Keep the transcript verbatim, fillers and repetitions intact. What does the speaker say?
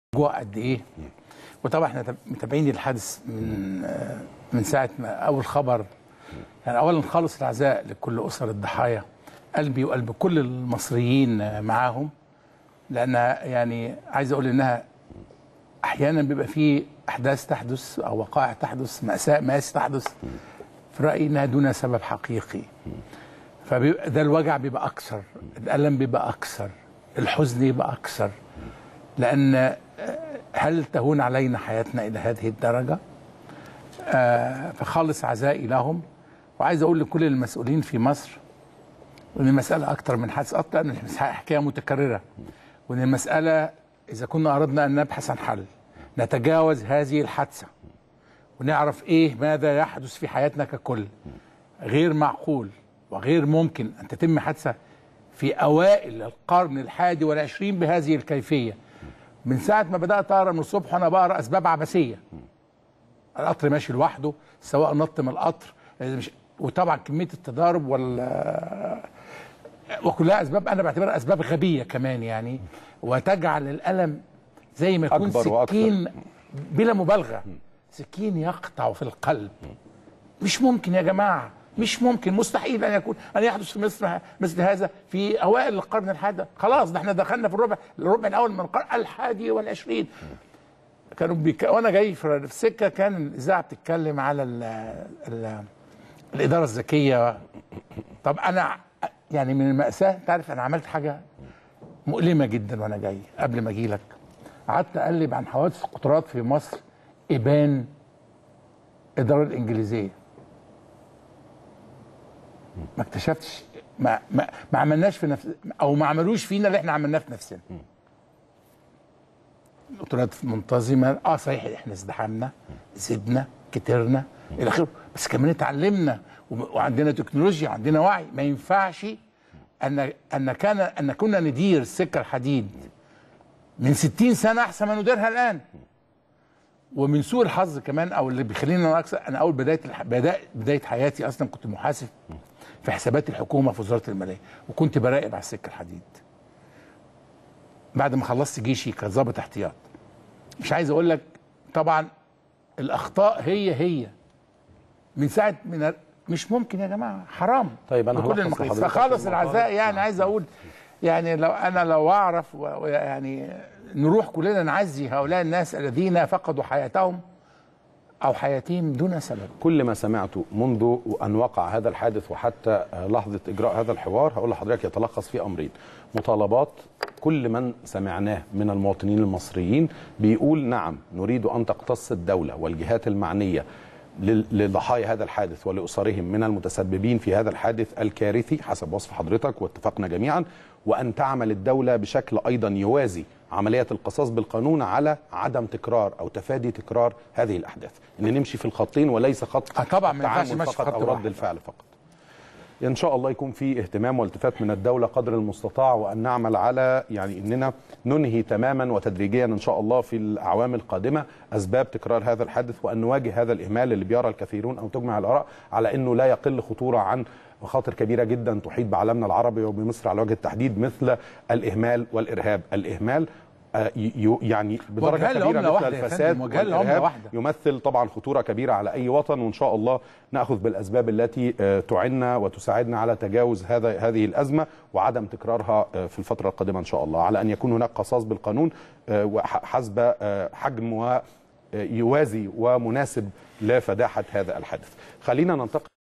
جوع قد ايه. وطبعا احنا متابعين الحادث من من ساعه ما اول خبر. يعني اولا خالص العزاء لكل اسر الضحايا، قلبي وقلب كل المصريين معاهم، لان يعني عايز اقول انها احيانا بيبقى في احداث تحدث او وقائع تحدث، ماساه مآسي تحدث في رايي انها دون سبب حقيقي. فبيبقى ده الوجع بيبقى اكثر، الالم بيبقى اكثر، الحزن يبقى اكثر، لان هل تهون علينا حياتنا الى هذه الدرجه؟ آه فخالص عزائي لهم. وعايز اقول لكل المسؤولين في مصر ان المساله اكثر من حادث قتل، لان حكايه متكرره، وان المساله اذا كنا اردنا ان نبحث عن حل نتجاوز هذه الحادثه ونعرف ايه ماذا يحدث في حياتنا ككل. غير معقول وغير ممكن ان تتم حادثه في اوائل القرن الحادي والعشرين بهذه الكيفيه. من ساعه ما بدات اقرا من الصبح وانا بقرا اسباب عبثيه. القطر ماشي لوحده، سواء نط من القطر، مش وطبعا كميه التضارب وال وكلها اسباب انا بعتبرها اسباب غبيه كمان، يعني وتجعل الالم زي ما يكون سكين بلا مبالغه، سكين يقطع في القلب. مش ممكن يا جماعه، مش ممكن، مستحيل ان يكون ان يحدث في مصر مثل هذا في اوائل القرن الحادي. خلاص ده احنا دخلنا في الربع الربع الاول من القرن الحادي والعشرين. كانوا بيك... وانا جاي في السكه كان الاذاعه بتتكلم على ال... ال... الاداره الذكيه. طب انا يعني من المأساة، انت عارف انا عملت حاجه مؤلمه جدا وانا جاي قبل ما اجي لك. قعدت اقلب عن حوادث القطارات في مصر، ابان الاداره الانجليزيه. ما اكتشفتش، ما ما, ما عملناش في نفس او ما عملوش فينا اللي احنا عملناه في نفسنا. القطارات منتظمه، اه صحيح احنا ازدحمنا، زدنا، كترنا الى اخره، بس كمان اتعلمنا وعندنا تكنولوجيا، عندنا وعي. ما ينفعش ان ان كان ان كنا ندير السكه الحديد من ستين سنه احسن ما نديرها الان. ومن سوء الحظ كمان، او اللي بيخلينا اكثر، انا اول بدايه بدايه بدايه حياتي اصلا كنت محاسب في حسابات الحكومه في وزاره الماليه، وكنت براقب على السكه الحديد. بعد ما خلصت جيشي كظابط احتياط، مش عايز اقول لك طبعا الاخطاء هي هي من ساعه من مش ممكن يا جماعه، حرام. طيب انا بكل المقاييس. فخالص العزاء، يعني عايز اقول يعني لو انا لو اعرف يعني نروح كلنا نعزي هؤلاء الناس الذين فقدوا حياتهم او حياتهم دون سبب. كل ما سمعته منذ ان وقع هذا الحادث وحتى لحظه اجراء هذا الحوار هقول لحضرتك يتلخص في امرين. مطالبات كل من سمعناه من المواطنين المصريين بيقول نعم نريد ان تقتص الدوله والجهات المعنيه لضحايا هذا الحادث ولأسرهم من المتسببين في هذا الحادث الكارثي حسب وصف حضرتك واتفقنا جميعا، وأن تعمل الدولة بشكل أيضا يوازي عملية القصاص بالقانون على عدم تكرار أو تفادي تكرار هذه الأحداث، إن نمشي في الخطين وليس خط طبعا ما ينفعش ماشي فقط أو رد الفعل فقط. إن شاء الله يكون في اهتمام والتفات من الدولة قدر المستطاع، وأن نعمل على يعني أننا ننهي تماما وتدريجيا إن شاء الله في الأعوام القادمة أسباب تكرار هذا الحادث، وأن نواجه هذا الإهمال اللي بيرى الكثيرون أو تجمع الآراء على أنه لا يقل خطورة عن مخاطر كبيرة جدا تحيط بعالمنا العربي وبمصر على وجه التحديد، مثل الإهمال والإرهاب. الإهمال يعني بدرجه كبيره مثل الفساد والإرهاب يمثل طبعا خطوره كبيره على اي وطن، وان شاء الله ناخذ بالاسباب التي تعيننا وتساعدنا على تجاوز هذا هذه الازمه وعدم تكرارها في الفتره القادمه ان شاء الله، على ان يكون هناك قصاص بالقانون حسب حجم ويوازي ومناسب لفداحه هذا الحادث. خلينا ننتقل